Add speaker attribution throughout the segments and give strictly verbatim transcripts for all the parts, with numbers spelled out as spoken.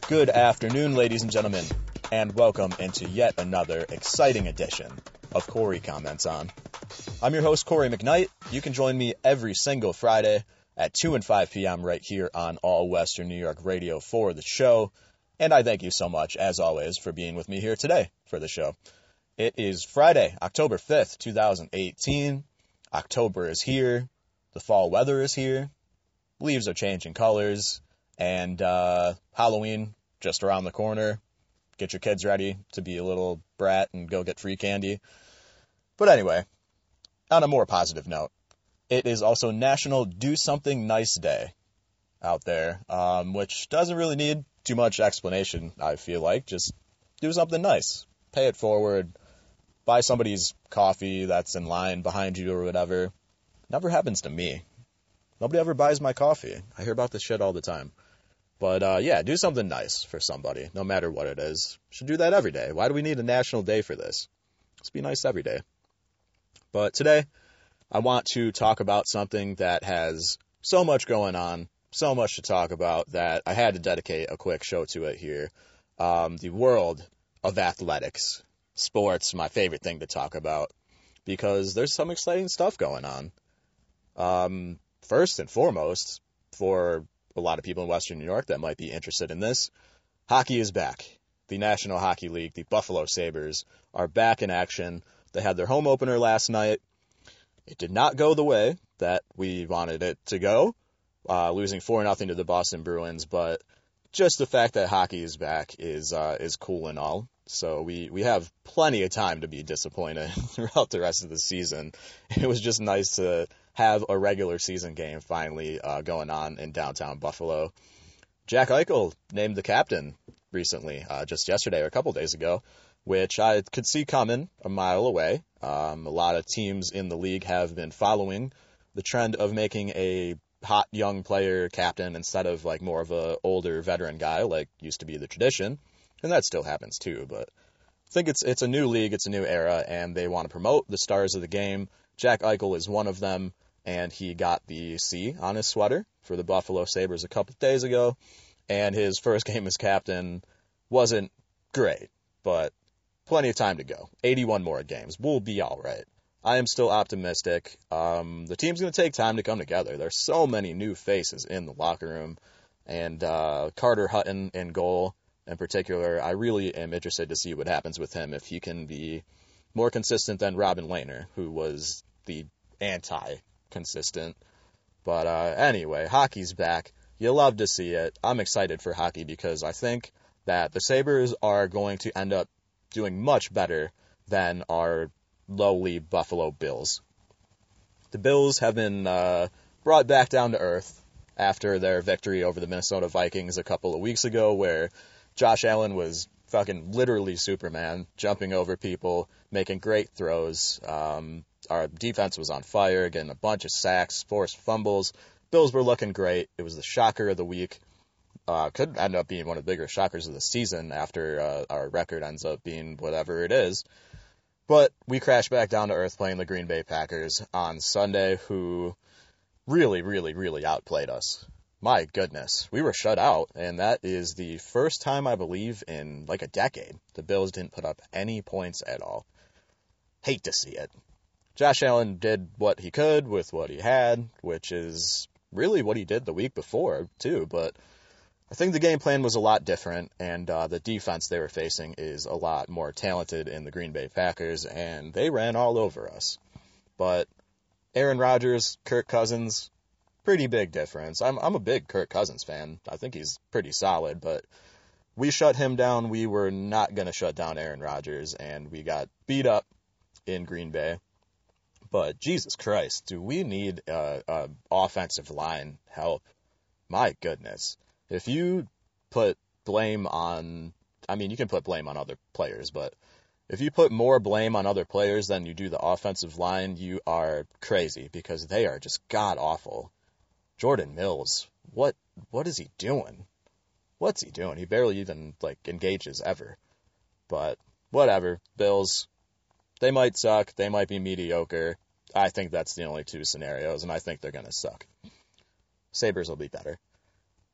Speaker 1: Good afternoon, ladies and gentlemen, and welcome into yet another exciting edition of Cory Comments On. I'm your host, Cory McKnight. You can join me every single Friday at two and five p.m. right here on All Western New York Radio for the show, and I thank you so much, as always, for being with me here today for the show. It is Friday, October fifth, twenty eighteen. October is here. The fall weather is here. Leaves are changing colors, and uh, Halloween just around the corner. Get your kids ready to be a little brat and go get free candy. But anyway, on a more positive note, it is also National Do Something Nice Day out there, um, which doesn't really need too much explanation, I feel like. Just do something nice. Pay it forward. Buy somebody's coffee that's in line behind you or whatever. Never happens to me. Nobody ever buys my coffee. I hear about this shit all the time. But, uh, yeah, do something nice for somebody, no matter what it is. Should do that every day. Why do we need a national day for this? Let's be nice every day. But today, I want to talk about something that has so much going on, so much to talk about, that I had to dedicate a quick show to it here. Um, the world of athletics. Sports, my favorite thing to talk about, because there's some exciting stuff going on. Um, first and foremost, for a lot of people in Western New York that might be interested in this, hockey is back. The National Hockey League, the Buffalo Sabres, are back in action. They had their home opener last night. It did not go the way that we wanted it to go, uh, losing four nothing to the Boston Bruins, but just the fact that hockey is back is uh, is cool and all. So we, we have plenty of time to be disappointed throughout the rest of the season. It was just nice to have a regular season game finally uh, going on in downtown Buffalo. Jack Eichel named the captain recently, uh, just yesterday or a couple days ago, which I could see coming a mile away. Um, a lot of teams in the league have been following the trend of making a hot young player captain instead of like more of a older veteran guy like used to be the tradition. And that still happens too, but I think it's it's a new league, it's a new era, and they want to promote the stars of the game. Jack Eichel is one of them, and he got the C on his sweater for the Buffalo Sabres a couple of days ago, and his first game as captain wasn't great, but plenty of time to go. eighty-one more games. We'll be all right. I am still optimistic. Um, the team's going to take time to come together. There's so many new faces in the locker room, and uh, Carter Hutton in goal in particular, I really am interested to see what happens with him if he can be more consistent than Robin Lehner, who was the anti-consistent. But uh, anyway, hockey's back. You love to see it. I'm excited for hockey because I think that the Sabres are going to end up doing much better than our lowly Buffalo Bills. The Bills have been uh, brought back down to earth after their victory over the Minnesota Vikings a couple of weeks ago, where Josh Allen was fucking literally Superman, jumping over people, making great throws. Um, our defense was on fire, getting a bunch of sacks, forced fumbles. Bills were looking great. It was the shocker of the week. Uh, could end up being one of the bigger shockers of the season after uh, our record ends up being whatever it is. But we crashed back down to earth playing the Green Bay Packers on Sunday, who really, really, really outplayed us. My goodness, we were shut out, and that is the first time, I believe, in like a decade the Bills didn't put up any points at all. Hate to see it. Josh Allen did what he could with what he had, which is really what he did the week before, too, but I think the game plan was a lot different, and uh, the defense they were facing is a lot more talented in the Green Bay Packers, and they ran all over us. But Aaron Rodgers, Kirk Cousins, pretty big difference. I'm I'm a big Kirk Cousins fan. I think he's pretty solid, but we shut him down. We were not going to shut down Aaron Rodgers, and we got beat up in Green Bay. But Jesus Christ, do we need uh, uh, offensive line help? My goodness. If you put blame on, I mean, you can put blame on other players, but if you put more blame on other players than you do the offensive line, you are crazy because they are just god-awful. Jordan Mills, what what is he doing? What's he doing? He barely even, like, engages ever. But whatever. Bills, they might suck. They might be mediocre. I think that's the only two scenarios, and I think they're going to suck. Sabres will be better.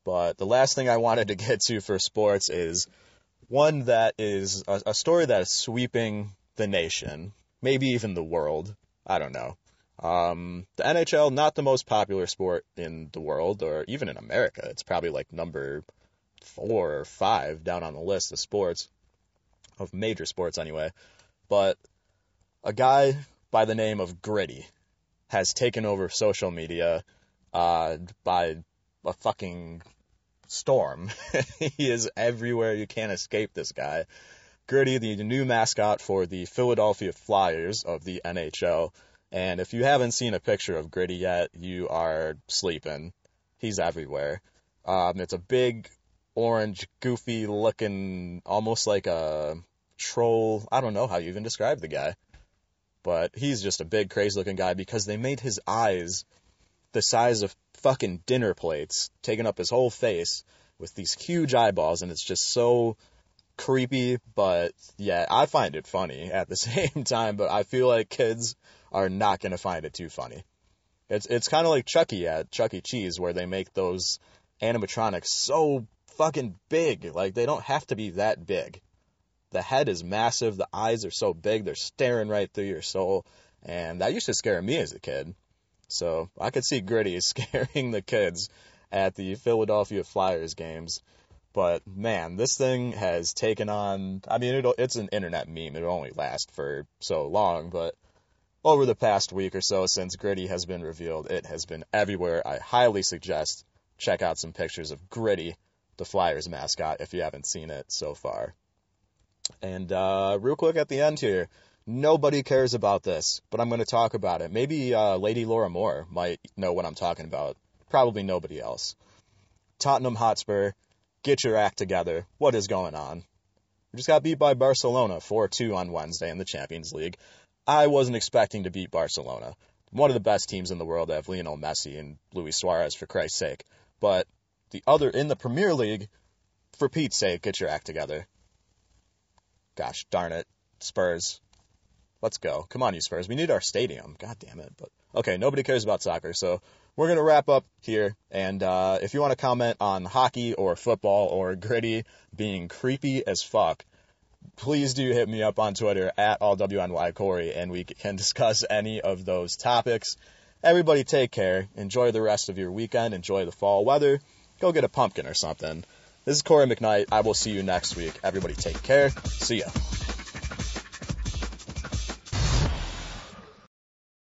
Speaker 1: But the last thing I wanted to get to for sports is one that is a, a story that is sweeping the nation, maybe even the world. I don't know. Um, the N H L, not the most popular sport in the world, or even in America. It's probably like number four or five down on the list of sports, of major sports anyway. But a guy by the name of Gritty has taken over social media uh, by a fucking storm. He is everywhere. You can't escape this guy. Gritty, the new mascot for the Philadelphia Flyers of the N H L. And if you haven't seen a picture of Gritty yet, you are sleeping. He's everywhere. Um, it's a big, orange, goofy-looking, almost like a troll. I don't know how you even describe the guy. But he's just a big, crazy-looking guy because they made his eyes the size of fucking dinner plates, taking up his whole face with these huge eyeballs, and it's just so creepy. But yeah, I find it funny at the same time, but I feel like kids are not going to find it too funny. It's it's kind of like Chucky at Chuck E. Cheese, where they make those animatronics so fucking big. Like, they don't have to be that big. The head is massive, the eyes are so big, they're staring right through your soul, and that used to scare me as a kid. So I could see Gritty scaring the kids at the Philadelphia Flyers games. But, man, this thing has taken on, I mean, it'll, it's an internet meme. It'll only last for so long, but over the past week or so since Gritty has been revealed, it has been everywhere. I highly suggest check out some pictures of Gritty, the Flyers mascot, if you haven't seen it so far. And uh, real quick at the end here, nobody cares about this, but I'm going to talk about it. Maybe uh, Lady Laura Moore might know what I'm talking about. Probably nobody else. Tottenham Hotspur, get your act together. What is going on? We just got beat by Barcelona four two on Wednesday in the Champions League. I wasn't expecting to beat Barcelona. One of the best teams in the world. They have Lionel Messi and Luis Suarez, for Christ's sake. But the other, in the Premier League, for Pete's sake, get your act together. Gosh darn it. Spurs. Let's go. Come on, you Spurs. We need our stadium. God damn it. But okay, nobody cares about soccer, so we're going to wrap up here. And uh, if you want to comment on hockey or football or Gritty being creepy as fuck, please do hit me up on Twitter at all W N Y Cory, and we can discuss any of those topics. Everybody take care. Enjoy the rest of your weekend. Enjoy the fall weather. Go get a pumpkin or something. This is Cory McKnight. I will see you next week. Everybody take care. See ya.